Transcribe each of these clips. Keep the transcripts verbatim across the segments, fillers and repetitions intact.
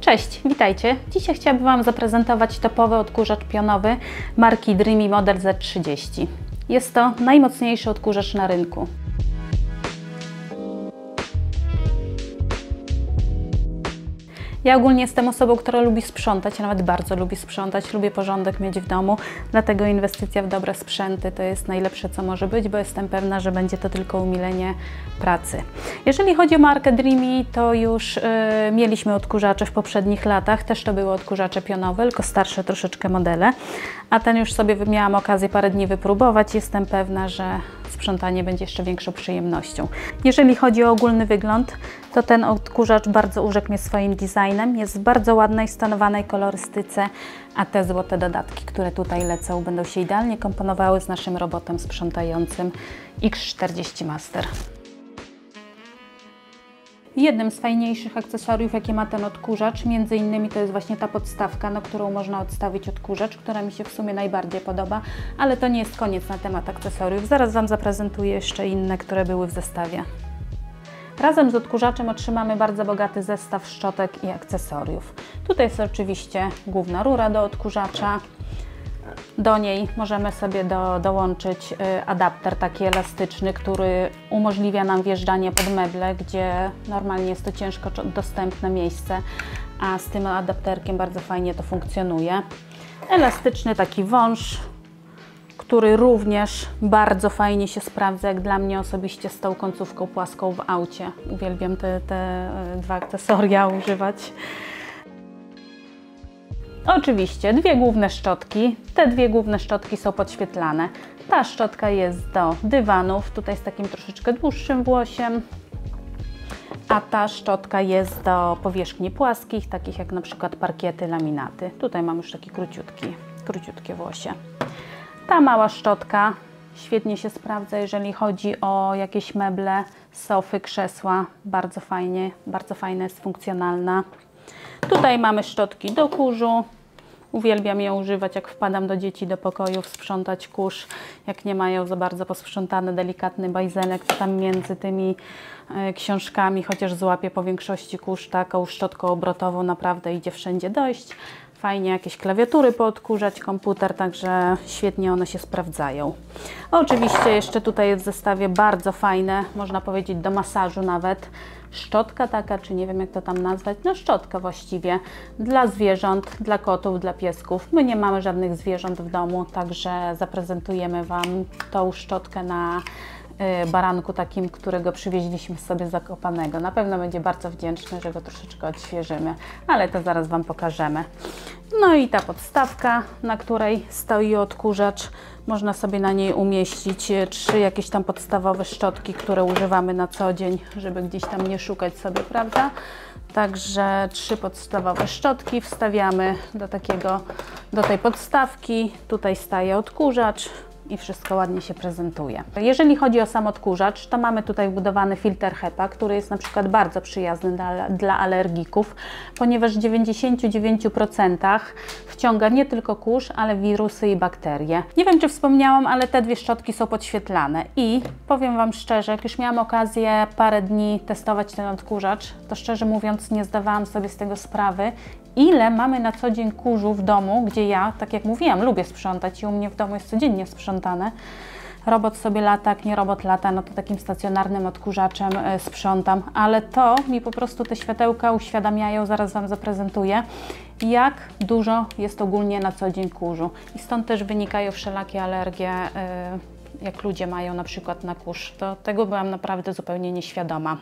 Cześć, witajcie. Dzisiaj chciałabym Wam zaprezentować topowy odkurzacz pionowy marki Dreamy Model Z trzydzieści. Jest to najmocniejszy odkurzacz na rynku. Ja ogólnie jestem osobą, która lubi sprzątać, nawet bardzo lubi sprzątać, lubię porządek mieć w domu, dlatego inwestycja w dobre sprzęty to jest najlepsze, co może być, bo jestem pewna, że będzie to tylko umilenie pracy. Jeżeli chodzi o markę Dreamy, to już yy, mieliśmy odkurzacze w poprzednich latach, też to były odkurzacze pionowe, tylko starsze troszeczkę modele, a ten już sobie miałam okazję parę dni wypróbować, jestem pewna, że sprzątanie będzie jeszcze większą przyjemnością. Jeżeli chodzi o ogólny wygląd, to ten odkurzacz bardzo urzekł mnie swoim designem. Jest w bardzo ładnej, stonowanej kolorystyce, a te złote dodatki, które tutaj lecą, będą się idealnie komponowały z naszym robotem sprzątającym X czterdzieści Master. Jednym z fajniejszych akcesoriów, jakie ma ten odkurzacz, między innymi to jest właśnie ta podstawka, na którą można odstawić odkurzacz, która mi się w sumie najbardziej podoba, ale to nie jest koniec na temat akcesoriów. Zaraz Wam zaprezentuję jeszcze inne, które były w zestawie. Razem z odkurzaczem otrzymamy bardzo bogaty zestaw szczotek i akcesoriów. Tutaj jest oczywiście główna rura do odkurzacza. Do niej możemy sobie do, dołączyć adapter taki elastyczny, który umożliwia nam wjeżdżanie pod meble, gdzie normalnie jest to ciężko dostępne miejsce, a z tym adapterkiem bardzo fajnie to funkcjonuje. Elastyczny taki wąż, który również bardzo fajnie się sprawdza, jak dla mnie osobiście, z tą końcówką płaską w aucie. Uwielbiam te, te dwa akcesoria używać. Oczywiście dwie główne szczotki. Te dwie główne szczotki są podświetlane. Ta szczotka jest do dywanów, tutaj z takim troszeczkę dłuższym włosiem, a ta szczotka jest do powierzchni płaskich, takich jak na przykład parkiety, laminaty. Tutaj mam już taki króciutki, króciutkie włosie. Ta mała szczotka świetnie się sprawdza, jeżeli chodzi o jakieś meble, sofy, krzesła. Bardzo fajnie, bardzo fajna jest, funkcjonalna. Tutaj mamy szczotki do kurzu. Uwielbiam je używać, jak wpadam do dzieci do pokojów, sprzątać kurz. Jak nie mają za bardzo posprzątany, delikatny bajzelek, to tam między tymi y, książkami, chociaż złapię po większości kurz, taką szczotką obrotową naprawdę idzie wszędzie dojść. Fajnie jakieś klawiatury poodkurzać, komputer, także świetnie one się sprawdzają. Oczywiście jeszcze tutaj jest w zestawie bardzo fajne, można powiedzieć do masażu nawet, szczotka taka, czy nie wiem jak to tam nazwać, no szczotka właściwie, dla zwierząt, dla kotów, dla piesków. My nie mamy żadnych zwierząt w domu, także zaprezentujemy Wam tą szczotkę na baranku takim, którego przywieźliśmy sobie z Zakopanego. Na pewno będzie bardzo wdzięczny, że go troszeczkę odświeżymy, ale to zaraz Wam pokażemy. No i ta podstawka, na której stoi odkurzacz, można sobie na niej umieścić trzy jakieś tam podstawowe szczotki, które używamy na co dzień, żeby gdzieś tam nie szukać sobie, prawda? Także trzy podstawowe szczotki wstawiamy do takiego, do tej podstawki. Tutaj staje odkurzacz i wszystko ładnie się prezentuje. Jeżeli chodzi o sam odkurzacz, to mamy tutaj wbudowany filtr HEPA, który jest na przykład bardzo przyjazny dla, dla alergików, ponieważ w dziewięćdziesięciu dziewięciu procentach wciąga nie tylko kurz, ale wirusy i bakterie. Nie wiem, czy wspomniałam, ale te dwie szczotki są podświetlane i powiem Wam szczerze, jak już miałam okazję parę dni testować ten odkurzacz, to szczerze mówiąc nie zdawałam sobie z tego sprawy, ile mamy na co dzień kurzu w domu, gdzie ja, tak jak mówiłam, lubię sprzątać i u mnie w domu jest codziennie sprzątane. Robot sobie lata, jak nie robot lata, no to takim stacjonarnym odkurzaczem y, sprzątam, ale to mi po prostu te światełka uświadamiają, zaraz Wam zaprezentuję, jak dużo jest ogólnie na co dzień kurzu. I stąd też wynikają wszelakie alergie, y, jak ludzie mają na przykład na kurz. To tego byłam naprawdę zupełnie nieświadoma.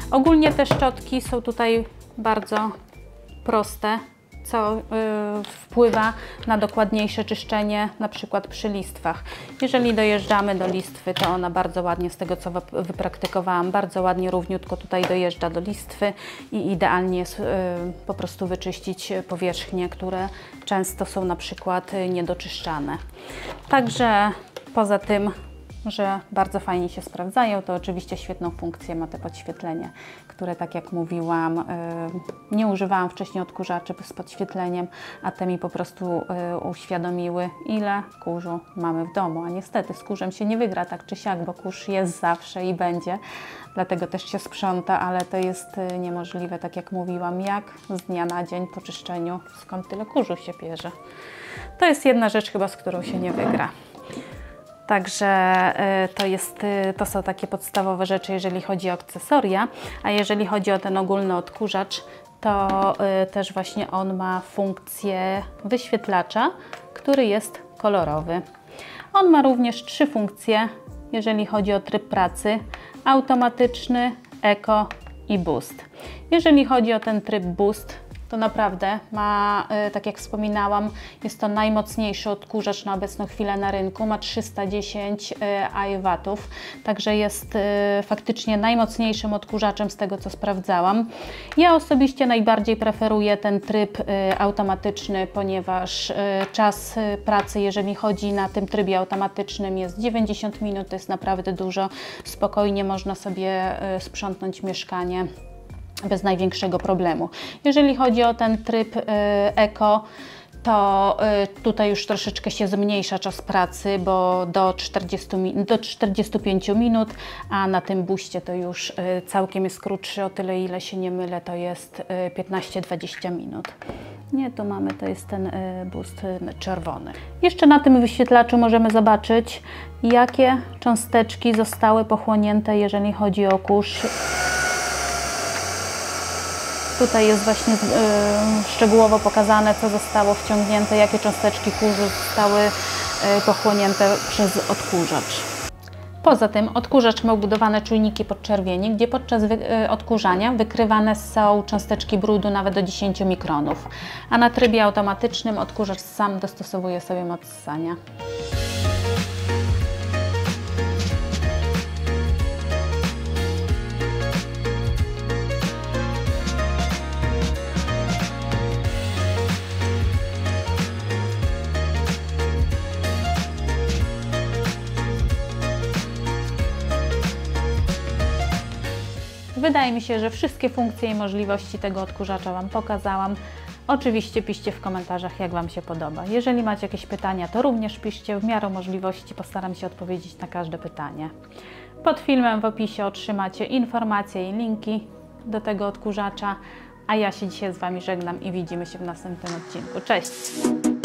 Ogólnie te szczotki są tutaj bardzo proste, co y, wpływa na dokładniejsze czyszczenie, na przykład przy listwach. Jeżeli dojeżdżamy do listwy, to ona bardzo ładnie, z tego co wypraktykowałam, bardzo ładnie, równiutko tutaj dojeżdża do listwy i idealnie jest y, po prostu wyczyścić powierzchnie, które często są na przykład niedoczyszczane. Także poza tym, że bardzo fajnie się sprawdzają, to oczywiście świetną funkcję ma te podświetlenie, które, tak jak mówiłam, yy, nie używałam wcześniej odkurzaczy z podświetleniem, a te mi po prostu yy, uświadomiły, ile kurzu mamy w domu. A niestety z kurzem się nie wygra tak czy siak, bo kurz jest zawsze i będzie, dlatego też się sprząta, ale to jest yy, niemożliwe, tak jak mówiłam, jak z dnia na dzień po czyszczeniu, skąd tyle kurzu się bierze. To jest jedna rzecz chyba, z którą się nie wygra. Także to, jest, to są takie podstawowe rzeczy, jeżeli chodzi o akcesoria, a jeżeli chodzi o ten ogólny odkurzacz, to też właśnie on ma funkcję wyświetlacza, który jest kolorowy. On ma również trzy funkcje, jeżeli chodzi o tryb pracy: automatyczny, eco i boost. Jeżeli chodzi o ten tryb boost, to naprawdę ma, tak jak wspominałam, jest to najmocniejszy odkurzacz na obecną chwilę na rynku, ma trzysta dziesięć watów, także jest faktycznie najmocniejszym odkurzaczem z tego, co sprawdzałam. Ja osobiście najbardziej preferuję ten tryb automatyczny, ponieważ czas pracy, jeżeli chodzi na tym trybie automatycznym, jest dziewięćdziesiąt minut, to jest naprawdę dużo, spokojnie można sobie sprzątnąć mieszkanie bez największego problemu. Jeżeli chodzi o ten tryb y, Eco, to y, tutaj już troszeczkę się zmniejsza czas pracy, bo do czterdziestu, do czterdziestu pięciu minut, a na tym buście to już y, całkiem jest krótszy, o tyle ile się nie mylę, to jest y, piętnaście do dwudziestu minut. Nie, tu mamy, to jest ten y, boost y, czerwony. Jeszcze na tym wyświetlaczu możemy zobaczyć, jakie cząsteczki zostały pochłonięte, jeżeli chodzi o kurz. Tutaj jest właśnie yy, szczegółowo pokazane, co zostało wciągnięte, jakie cząsteczki kurzu zostały yy, pochłonięte przez odkurzacz. Poza tym odkurzacz ma wbudowane czujniki podczerwieni, gdzie podczas wy, yy, odkurzania wykrywane są cząsteczki brudu nawet do dziesięciu mikronów, a na trybie automatycznym odkurzacz sam dostosowuje sobie moc ssania. Wydaje mi się, że wszystkie funkcje i możliwości tego odkurzacza Wam pokazałam. Oczywiście piszcie w komentarzach, jak Wam się podoba. Jeżeli macie jakieś pytania, to również piszcie. W miarę możliwości postaram się odpowiedzieć na każde pytanie. Pod filmem w opisie otrzymacie informacje i linki do tego odkurzacza, a ja się dzisiaj z Wami żegnam i widzimy się w następnym odcinku. Cześć!